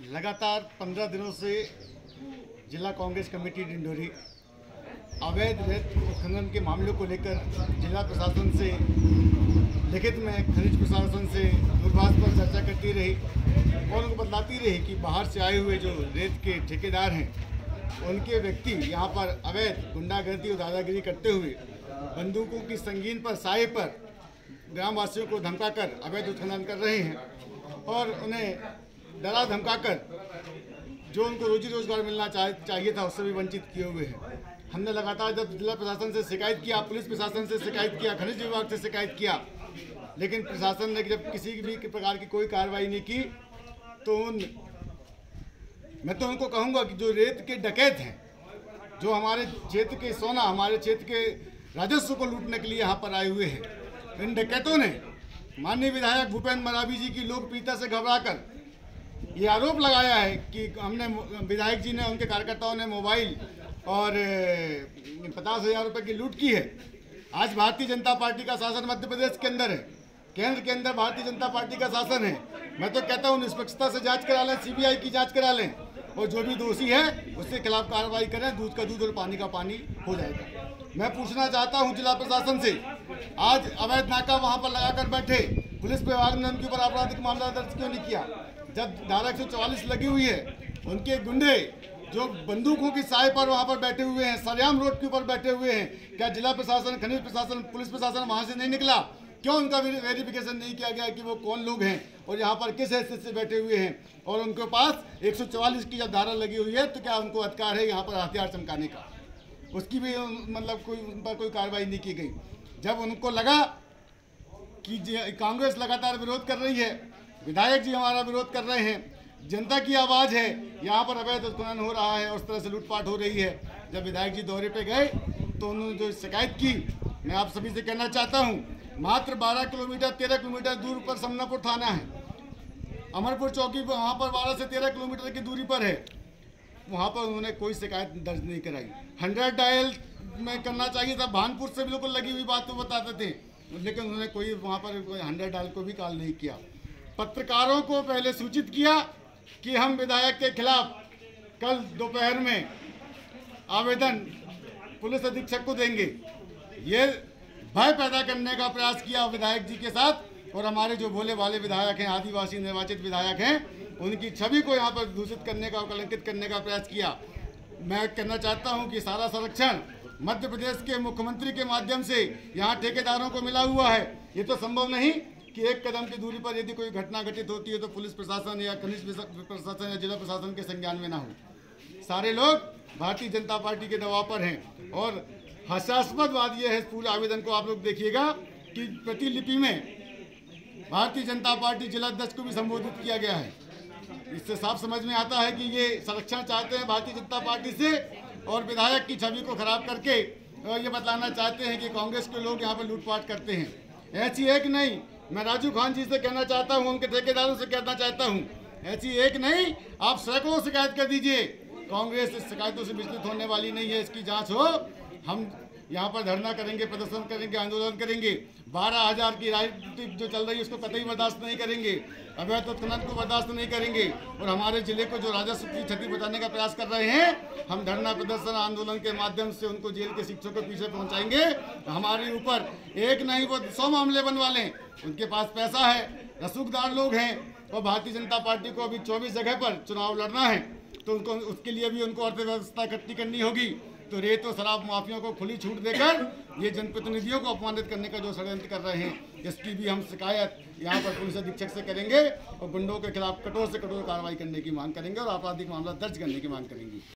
लगातार 15 दिनों से जिला कांग्रेस कमेटी डिंडोरी अवैध रेत उत्खनन के मामलों को लेकर जिला प्रशासन से लिखित में खनिज प्रशासन से दूरभाष पर चर्चा करती रही और उनको बतलाती रही कि बाहर से आए हुए जो रेत के ठेकेदार हैं उनके व्यक्ति यहाँ पर अवैध गुंडागर्दी और दादागिरी करते हुए बंदूकों की संगीन पर साए पर ग्रामवासियों को धमकाकर अवैध उत्खनन कर रहे हैं और उन्हें डरा धमकाकर जो उनको रोजी रोजगार मिलना चाहिए था उससे भी वंचित किए हुए हैं। हमने लगातार जब जिला प्रशासन से शिकायत किया, पुलिस प्रशासन से शिकायत किया, खनिज विभाग से शिकायत किया, लेकिन प्रशासन ने जब किसी भी प्रकार की कोई कार्रवाई नहीं की तो मैं तो उनको कहूँगा कि जो रेत के डकैत हैं, जो हमारे क्षेत्र के सोना, हमारे क्षेत्र के राजस्व को लूटने के लिए यहाँ पर आए हुए हैं, इन डकैतों ने माननीय विधायक भूपेंद्र मरावी जी की लोकप्रियता से घबराकर ये आरोप लगाया है कि हमने विधायक जी ने, उनके कार्यकर्ताओं ने मोबाइल और 50,000 रुपये की लूट की है। आज भारतीय जनता पार्टी का शासन मध्य प्रदेश के अंदर है, केंद्र के अंदर भारतीय जनता पार्टी का शासन है। मैं तो कहता हूँ निष्पक्षता से जांच करा लें, सीबीआई की जांच करा लें और जो भी दोषी है उसके खिलाफ कार्रवाई करें। दूध का दूध और पानी का पानी हो जाएगा। मैं पूछना चाहता हूं जिला प्रशासन से, आज अवैध नाका वहां पर लगाकर बैठे, पुलिस विभाग ने उनके ऊपर आपराधिक मामला दर्ज क्यों नहीं किया? जब धारा 144 लगी हुई है, उनके गुंडे जो बंदूकों की साए पर वहां पर बैठे हुए हैं, सरेआम रोड के ऊपर बैठे हुए हैं, क्या जिला प्रशासन, खनिज प्रशासन, पुलिस प्रशासन वहां से नहीं निकला? क्यों उनका वेरिफिकेशन नहीं किया गया कि वो कौन लोग हैं और यहाँ पर किस हैसियत से बैठे हुए हैं? और उनके पास 144 की जब धारा लगी हुई है तो क्या उनको अधिकार है यहाँ पर हथियार चमकाने का? उसकी भी मतलब उन पर कोई कार्रवाई नहीं की गई। जब उनको लगा कि कांग्रेस लगातार विरोध कर रही है, विधायक जी हमारा विरोध कर रहे हैं, जनता की आवाज़ है, यहाँ पर अवैध उत्खनन हो रहा है और उस तरह से लूटपाट हो रही है, जब विधायक जी दौरे पे गए तो उन्होंने जो शिकायत की, मैं आप सभी से कहना चाहता हूँ, मात्र 12 किलोमीटर 13 किलोमीटर दूर पर समनापुर थाना है, अमरपुर चौकी पर, वहाँ पर 12 से 13 किलोमीटर की दूरी पर है। वहाँ पर उन्होंने कोई शिकायत दर्ज नहीं कराई। 100 डायल में करना चाहिए था, भानपुर से बिल्कुल लगी हुई बात तो बताते थे, लेकिन उन्होंने कोई वहाँ पर 100 डायल को भी कॉल नहीं किया। पत्रकारों को पहले सूचित किया कि हम विधायक के खिलाफ कल दोपहर में आवेदन पुलिस अधीक्षक को देंगे। ये भय पैदा करने का प्रयास किया विधायक जी के साथ और हमारे जो भोले भाले विधायक हैं, आदिवासी निर्वाचित विधायक हैं, उनकी छवि को यहाँ पर दूषित करने का और कलंकित करने का प्रयास किया। मैं कहना चाहता हूँ कि सारा संरक्षण मध्य प्रदेश के मुख्यमंत्री के माध्यम से यहाँ ठेकेदारों को मिला हुआ है। ये तो संभव नहीं कि एक कदम की दूरी पर यदि कोई घटना घटित होती है तो पुलिस प्रशासन या खनिज प्रशासन या जिला प्रशासन के संज्ञान में ना हो। सारे लोग भारतीय जनता पार्टी के दबाव पर हैं और हास्यास्पद बात यह है, इस पूरे आवेदन को आप लोग देखिएगा कि प्रतिलिपि में भारतीय जनता पार्टी जिला अध्यक्ष को भी संबोधित किया गया है। इससे साफ समझ में आता है कि ये संरक्षण चाहते हैं भारतीय जनता पार्टी से और विधायक की छवि को खराब करके और ये बतलाना चाहते हैं कि कांग्रेस के लोग यहाँ पर लूटपाट करते हैं। ऐसी एक नहीं, मैं राजू खान जी से कहना चाहता हूँ, उनके ठेकेदारों से कहना चाहता हूँ, ऐसी एक नहीं, आप सैकड़ों शिकायत कर दीजिए। कांग्रेस इस शिकायतों से विचलित होने वाली नहीं है। इसकी जांच हो, हम यहाँ पर धरना करेंगे, प्रदर्शन करेंगे, आंदोलन करेंगे। 12,000 की राजनीति जो चल रही है उसको कतई बर्दाश्त नहीं करेंगे, अवैध उत्खनन को बर्दाश्त नहीं करेंगे और हमारे जिले को जो राजस्व की क्षति बचाने का प्रयास कर रहे हैं, हम धरना प्रदर्शन आंदोलन के माध्यम से उनको जेल के शिक्षकों के पीछे पहुंचाएंगे। हमारे ऊपर एक नहीं वो 100 मामले बनवा लें, उनके पास पैसा है, रसूखदार लोग हैं और भारतीय जनता पार्टी को अभी 24 जगह पर चुनाव लड़ना है तो उनको उसके लिए भी उनको अर्थव्यवस्था इकट्ठी करनी होगी। तो रेत और शराब माफियाओं को खुली छूट देकर ये जनप्रतिनिधियों को अपमानित करने का जो षड्यंत्र कर रहे हैं, इसकी भी हम शिकायत यहाँ पर पुलिस अधीक्षक से करेंगे और गुंडों के खिलाफ कठोर से कठोर कार्रवाई करने की मांग करेंगे और आपराधिक मामला दर्ज करने की मांग करेंगे।